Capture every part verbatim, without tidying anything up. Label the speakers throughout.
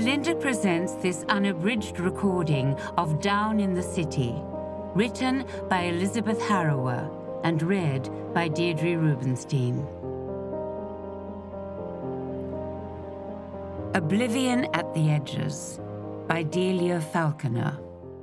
Speaker 1: Belinda presents this unabridged recording of Down in the City, written by Elizabeth Harrower and read by Deidre Rubenstein. Oblivion at the Edges by Delia Falconer.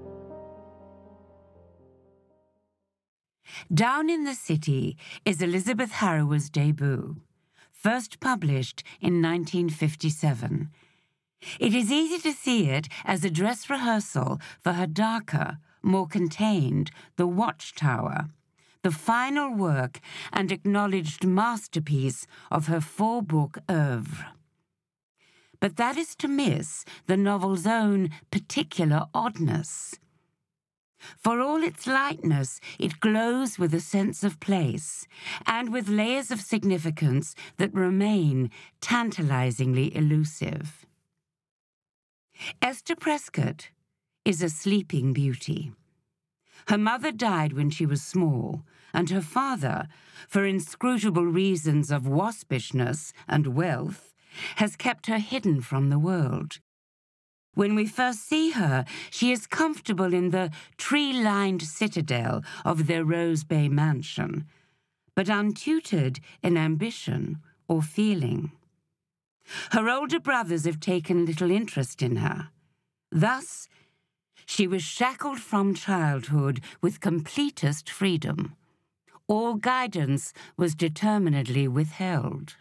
Speaker 1: Down in the City is Elizabeth Harrower's debut, first published in nineteen fifty-seven. It is easy to see it as a dress rehearsal for her darker, more contained The Watchtower, the final work and acknowledged masterpiece of her four-book oeuvre. But that is to miss the novel's own particular oddness. For all its lightness, it glows with a sense of place, and with layers of significance that remain tantalizingly elusive. Esther Prescott is a sleeping beauty. Her mother died when she was small, and her father, for inscrutable reasons of waspishness and wealth, has kept her hidden from the world. When we first see her, she is comfortable in the tree-lined citadel of their Rose Bay mansion, but untutored in ambition or feeling. Her older brothers have taken little interest in her. Thus, she was shackled from childhood with completest freedom. All guidance was determinedly withheld.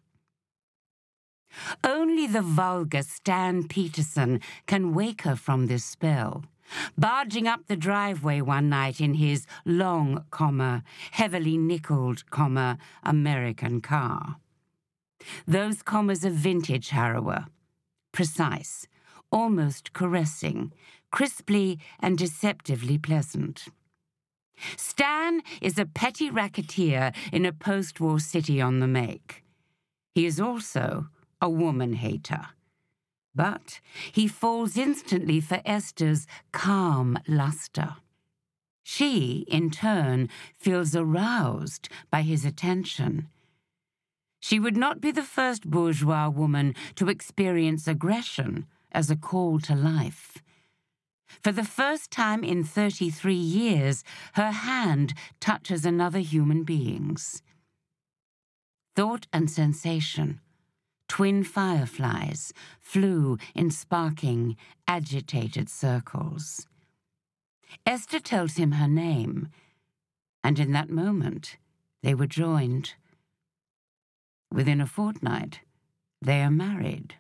Speaker 1: Only the vulgar Stan Peterson can wake her from this spell, barging up the driveway one night in his long, comma, heavily nickeled, comma, American car. Those commas are vintage Harrower, precise, almost caressing, crisply and deceptively pleasant. Stan is a petty racketeer in a post-war city on the make. He is also a woman-hater. But he falls instantly for Esther's calm luster. She, in turn, feels aroused by his attention. She would not be the first bourgeois woman to experience aggression as a call to life. For the first time in thirty-three years, her hand touches another human being's. Thought and sensation, twin fireflies, flew in sparking, agitated circles. Esther tells him her name, and in that moment they were joined. Within a fortnight, they are married.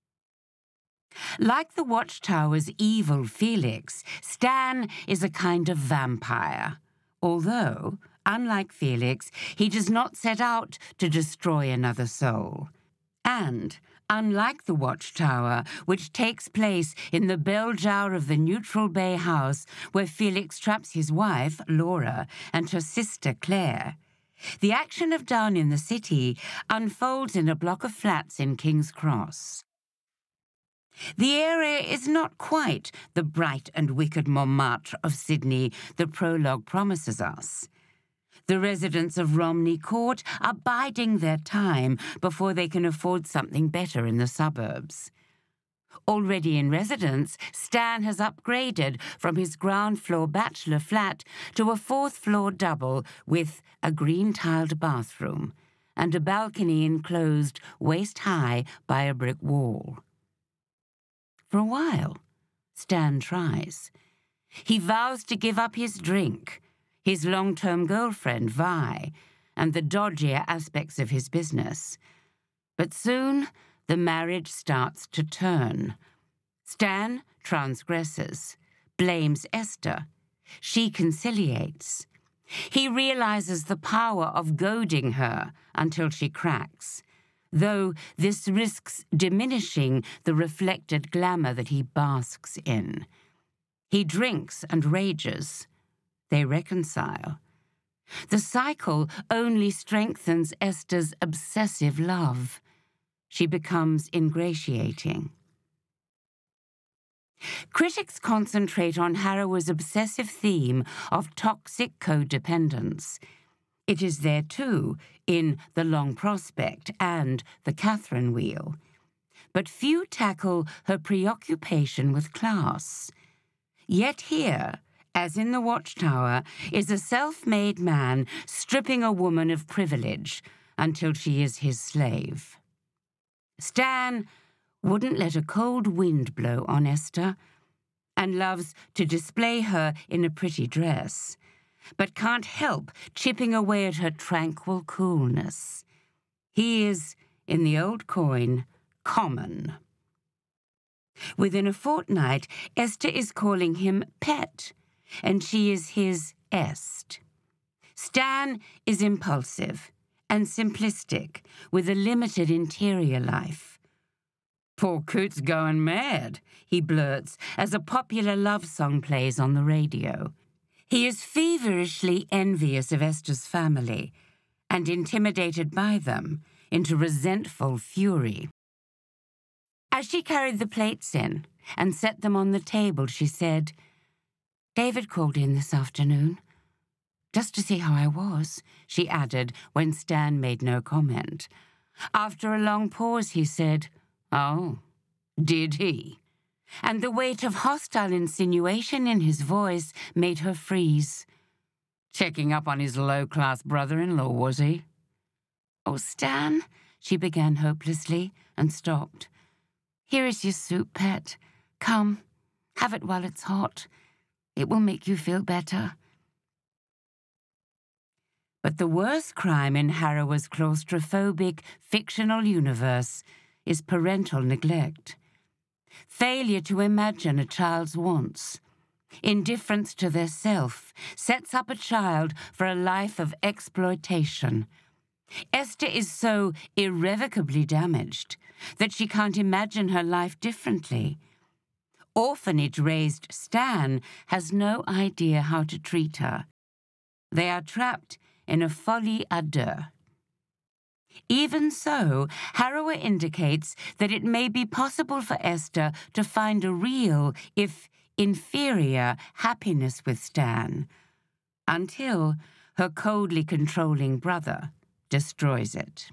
Speaker 1: Like the Watchtower's evil Felix, Stan is a kind of vampire, although, unlike Felix, he does not set out to destroy another soul. And, unlike the Watchtower, which takes place in the bell jar of the neutral bay house where Felix traps his wife, Laura, and her sister, Claire, the action of Down in the City unfolds in a block of flats in King's Cross. The area is not quite the bright and wicked Montmartre of Sydney the prologue promises us. The residents of Romney Court are biding their time before they can afford something better in the suburbs. Already in residence, Stan has upgraded from his ground-floor bachelor flat to a fourth-floor double with a green-tiled bathroom and a balcony enclosed waist-high by a brick wall. For a while, Stan tries. He vows to give up his drink, his long-term girlfriend, Vi, and the dodgier aspects of his business. But soon, the marriage starts to turn. Stan transgresses, blames Esther. She conciliates. He realizes the power of goading her until she cracks, though this risks diminishing the reflected glamour that he basks in. He drinks and rages. They reconcile. The cycle only strengthens Esther's obsessive love. She becomes ingratiating. Critics concentrate on Harrower's obsessive theme of toxic codependence. It is there, too, in The Long Prospect and The Catherine Wheel. but few tackle her preoccupation with class. Yet here, as in the Watchtower, is a self-made man stripping a woman of privilege until she is his slave. Stan wouldn't let a cold wind blow on Esther, and loves to display her in a pretty dress, but can't help chipping away at her tranquil coolness. He is, in the old coin, common. Within a fortnight, Esther is calling him pet, and she is his est. Stan is impulsive and simplistic, with a limited interior life. "Poor Coot's going mad," he blurts as a popular love song plays on the radio. He is feverishly envious of Esther's family and intimidated by them into resentful fury. As she carried the plates in and set them on the table, she said, "David called in this afternoon. Just to see how I was," she added when Stan made no comment. After a long pause, he said, "Oh, did he?" And the weight of hostile insinuation in his voice made her freeze. "Checking up on his low-class brother-in-law, was he?" "Oh, Stan," she began hopelessly and stopped. "Here is your soup, pet. Come, have it while it's hot. It will make you feel better." But the worst crime in Harrower's claustrophobic fictional universe is parental neglect. Failure to imagine a child's wants, indifference to their self, sets up a child for a life of exploitation. Esther is so irrevocably damaged that she can't imagine her life differently. Orphanage-raised Stan has no idea how to treat her. They are trapped in a folie à deux. Even so, Harrower indicates that it may be possible for Esther to find a real, if inferior, happiness with Stan, until her coldly controlling brother destroys it.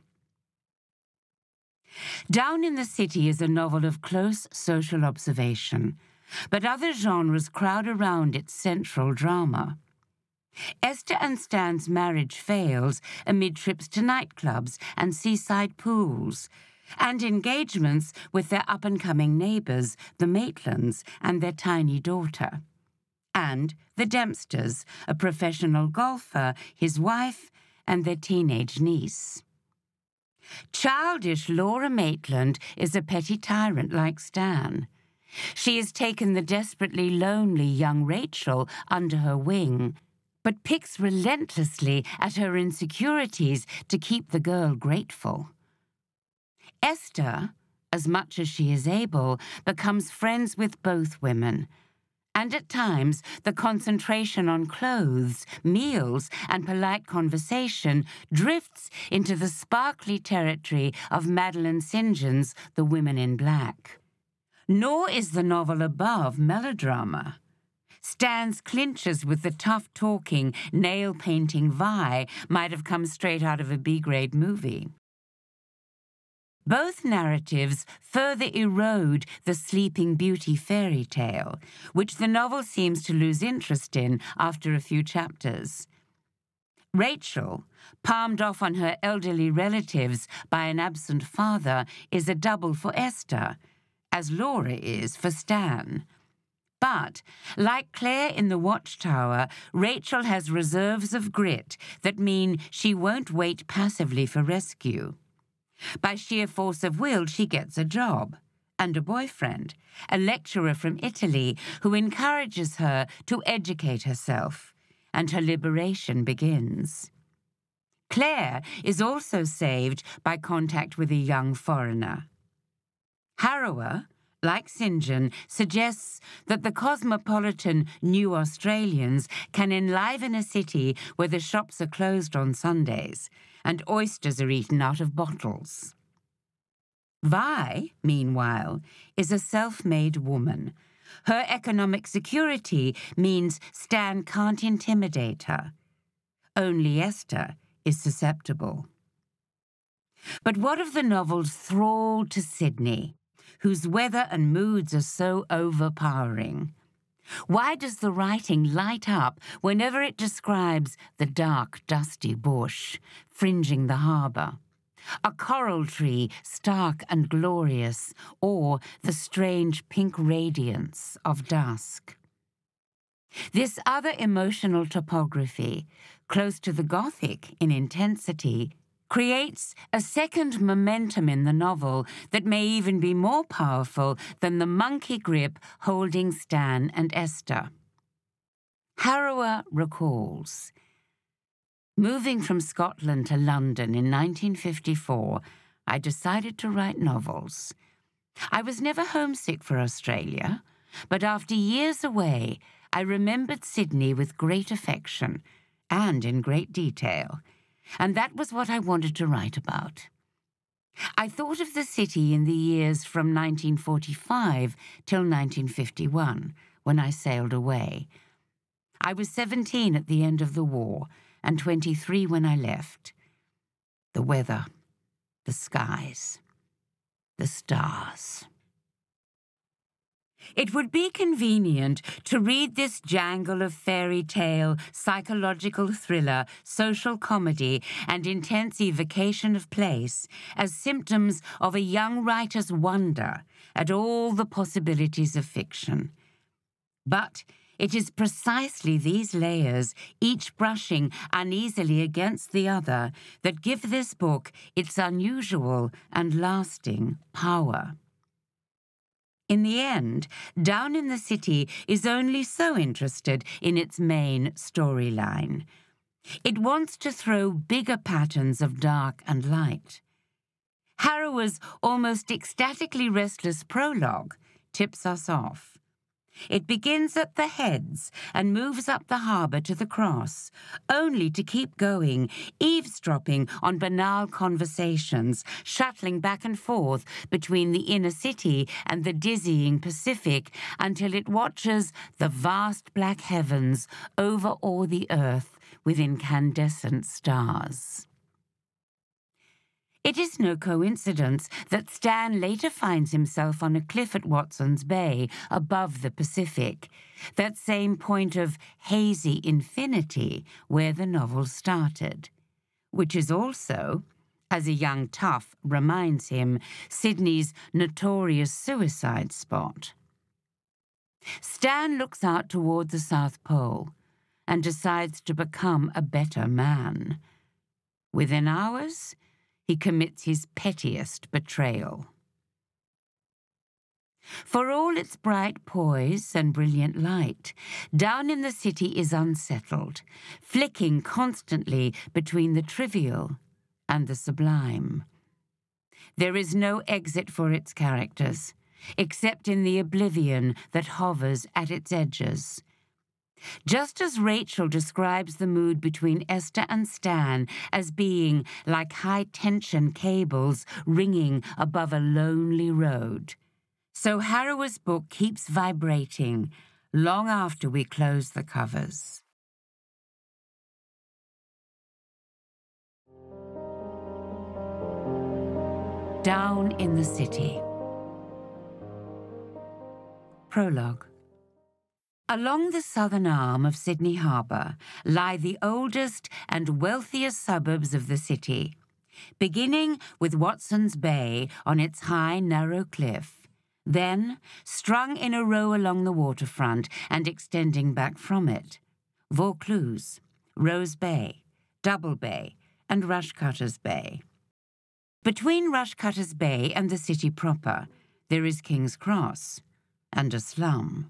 Speaker 1: Down in the City is a novel of close social observation, but other genres crowd around its central drama. Esther and Stan's marriage fails amid trips to nightclubs and seaside pools, and engagements with their up-and-coming neighbours, the Maitlands, and their tiny daughter, and the Dempsters, a professional golfer, his wife, and their teenage niece. Childish Laura Maitland is a petty tyrant like Stan. She has taken the desperately lonely young Rachel under her wing, but picks relentlessly at her insecurities to keep the girl grateful. Esther, as much as she is able, becomes friends with both women, and at times the concentration on clothes, meals, and polite conversation drifts into the sparkly territory of Madeline St John's The Women in Black. Nor is the novel above melodrama. Stan's clinches with the tough-talking, nail-painting Vi might have come straight out of a B-grade movie. Both narratives further erode the Sleeping Beauty fairy tale, which the novel seems to lose interest in after a few chapters. Rachel, palmed off on her elderly relatives by an absent father, is a double for Esther, as Laura is for Stan. But, like Claire in the Watchtower, Rachel has reserves of grit that mean she won't wait passively for rescue. By sheer force of will, she gets a job and a boyfriend, a lecturer from Italy who encourages her to educate herself, and her liberation begins. Claire is also saved by contact with a young foreigner. Harrower, like Saint John, suggests that the cosmopolitan New Australians can enliven a city where the shops are closed on Sundays and oysters are eaten out of bottles. Vi, meanwhile, is a self-made woman. Her economic security means Stan can't intimidate her. Only Esther is susceptible. But what of the novel's thrall to Sydney? whose weather and moods are so overpowering? Why does the writing light up whenever it describes the dark, dusty bush fringing the harbour, a coral tree stark and glorious, or the strange pink radiance of dusk? This other emotional topography, close to the Gothic in intensity, creates a second momentum in the novel that may even be more powerful than the monkey grip holding Stan and Esther. Harrower recalls, "Moving from Scotland to London in nineteen fifty-four, I decided to write novels. I was never homesick for Australia, but after years away, I remembered Sydney with great affection and in great detail, and that was what I wanted to write about. I thought of the city in the years from nineteen forty-five till nineteen fifty-one, when I sailed away. I was seventeen at the end of the war, and twenty-three when I left. The weather, the skies, the stars." It would be convenient to read this jangle of fairy tale, psychological thriller, social comedy, and intense evocation of place as symptoms of a young writer's wonder at all the possibilities of fiction. But it is precisely these layers, each brushing uneasily against the other, that give this book its unusual and lasting power. In the end, Down in the City is only so interested in its main storyline. It wants to throw bigger patterns of dark and light. Harrower's almost ecstatically restless prologue tips us off. It begins at the Heads and moves up the harbour to the Cross, only to keep going, eavesdropping on banal conversations, shuttling back and forth between the inner city and the dizzying Pacific until it watches the vast black heavens overawe the earth with incandescent stars. It is no coincidence that Stan later finds himself on a cliff at Watson's Bay above the Pacific, that same point of hazy infinity where the novel started, which is also, as a young tough reminds him, Sydney's notorious suicide spot. Stan looks out toward the South Pole and decides to become a better man. Within hours, he commits his pettiest betrayal. For all its bright poise and brilliant light, Down in the City is unsettled, flicking constantly between the trivial and the sublime. There is no exit for its characters, except in the oblivion that hovers at its edges. Just as Rachel describes the mood between Esther and Stan as being like high-tension cables ringing above a lonely road, so Harrower's book keeps vibrating long after we close the covers. Down in the City. Prologue. Along the southern arm of Sydney Harbour lie the oldest and wealthiest suburbs of the city, beginning with Watson's Bay on its high, narrow cliff, then, strung in a row along the waterfront and extending back from it, Vaucluse, Rose Bay, Double Bay, and Rushcutters Bay. Between Rushcutters Bay and the city proper, there is King's Cross and a slum.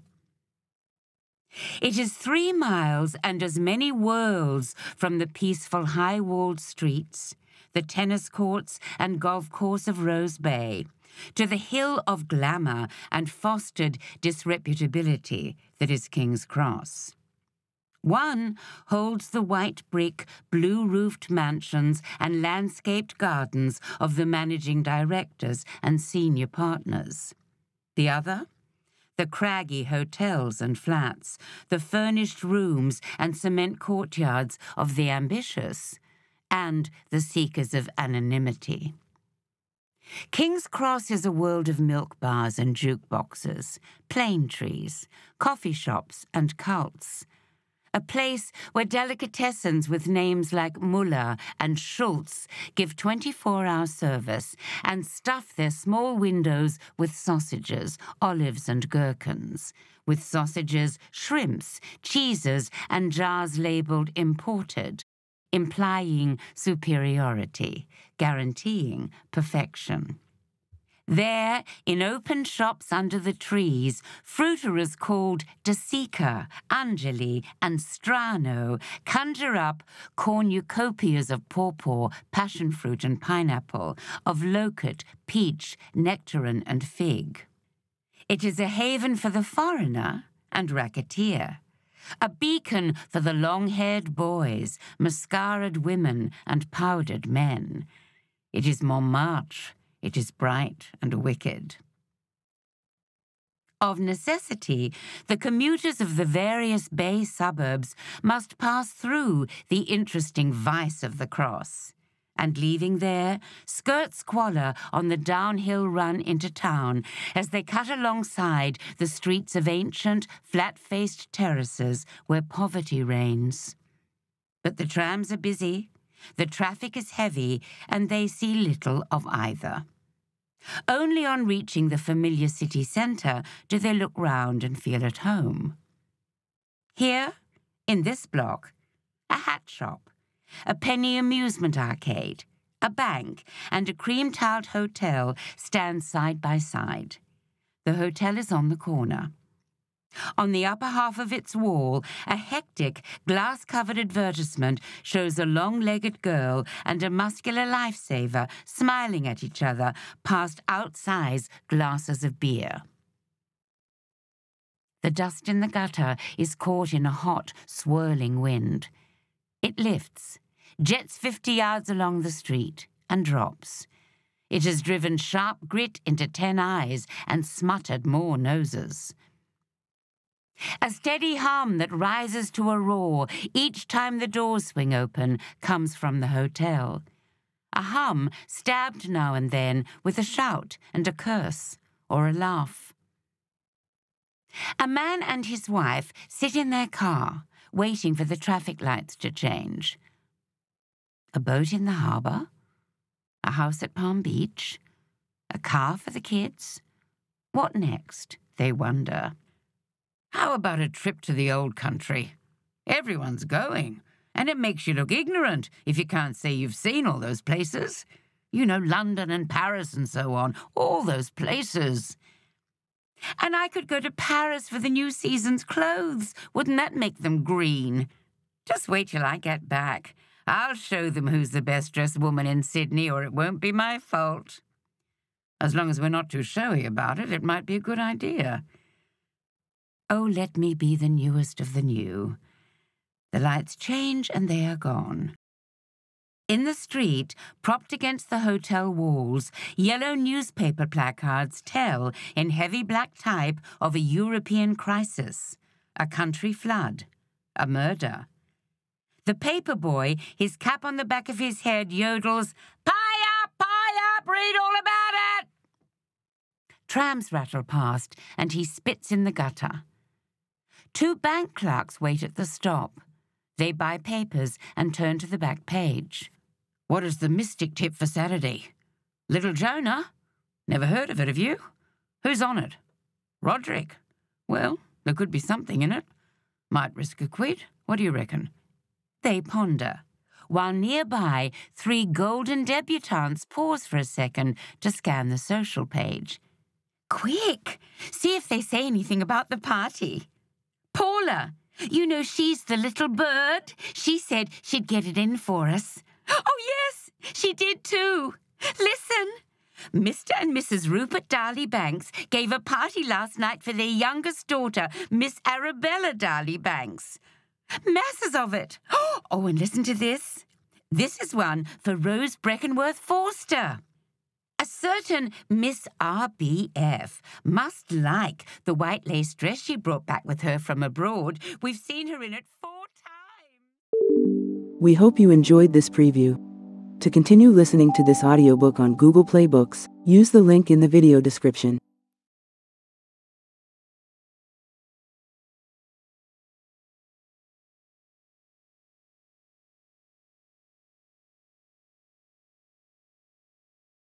Speaker 1: It is three miles and as many worlds from the peaceful high-walled streets, the tennis courts and golf course of Rose Bay, to the hill of glamour and fostered disreputability that is King's Cross. One holds the white brick, blue-roofed mansions and landscaped gardens of the managing directors and senior partners. The other, the craggy hotels and flats, the furnished rooms and cement courtyards of the ambitious, and the seekers of anonymity. King's Cross is a world of milk bars and jukeboxes, plane trees, coffee shops and cults. A place where delicatessens with names like Muller and Schultz give twenty-four hour service and stuff their small windows with sausages, olives and gherkins, with sausages, shrimps, cheeses and jars labelled imported, implying superiority, guaranteeing perfection. There, in open shops under the trees, fruiterers called De Sica, Angeli, and Strano conjure up cornucopias of pawpaw, passion fruit, and pineapple, of loquat, peach, nectarine, and fig. It is a haven for the foreigner and racketeer, a beacon for the long-haired boys, mascaraed women, and powdered men. It is Montmartre. It is bright and wicked. Of necessity, the commuters of the various bay suburbs must pass through the interesting vice of the Cross, and leaving there, skirt squalor on the downhill run into town as they cut alongside the streets of ancient, flat-faced terraces where poverty reigns. But the trams are busy, the traffic is heavy, and they see little of either. Only on reaching the familiar city centre do they look round and feel at home. Here, in this block, a hat shop, a penny amusement arcade, a bank, and a cream-tiled hotel stand side by side. The hotel is on the corner. On the upper half of its wall, a hectic, glass-covered advertisement shows a long-legged girl and a muscular lifesaver smiling at each other past outsized glasses of beer. The dust in the gutter is caught in a hot, swirling wind. It lifts, jets fifty yards along the street, and drops. It has driven sharp grit into ten eyes and smuttered more noses. A steady hum that rises to a roar each time the doors swing open comes from the hotel. A hum stabbed now and then with a shout and a curse or a laugh. A man and his wife sit in their car, waiting for the traffic lights to change. A boat in the harbour? A house at Palm Beach? A car for the kids? What next, they wonder. How about a trip to the old country? Everyone's going, and it makes you look ignorant if you can't say you've seen all those places. You know, London and Paris and so on, all those places. And I could go to Paris for the new season's clothes. Wouldn't that make them green? Just wait till I get back. I'll show them who's the best-dressed woman in Sydney, or it won't be my fault. As long as we're not too showy about it, it might be a good idea. Oh, let me be the newest of the new. The lights change and they are gone. In the street, propped against the hotel walls, yellow newspaper placards tell in heavy black type of a European crisis, a country flood, a murder. The paper boy, his cap on the back of his head, yodels, "Pie up, pie up, read all about it!" Trams rattle past and he spits in the gutter. Two bank clerks wait at the stop. They buy papers and turn to the back page. What is the mystic tip for Saturday? Little Jonah? Never heard of it, have you? Who's on it? Roderick. Well, there could be something in it. Might risk a quid. What do you reckon? They ponder, while nearby three golden debutantes pause for a second to scan the social page. Quick! See if they say anything about the party. Paula! You know she's the little bird. She said she'd get it in for us. Oh, yes, she did too. Listen. Mister and Missus Rupert Darley Banks gave a party last night for their youngest daughter, Miss Arabella Darley Banks. Masses of it. Oh, and listen to this. This is one for Rose Breckenworth Forster. A certain Miss R B F must like the white lace dress she brought back with her from abroad. We've seen her in it four times.
Speaker 2: We hope you enjoyed this preview. To continue listening to this audiobook on Google Play Books, Use the link in the video description.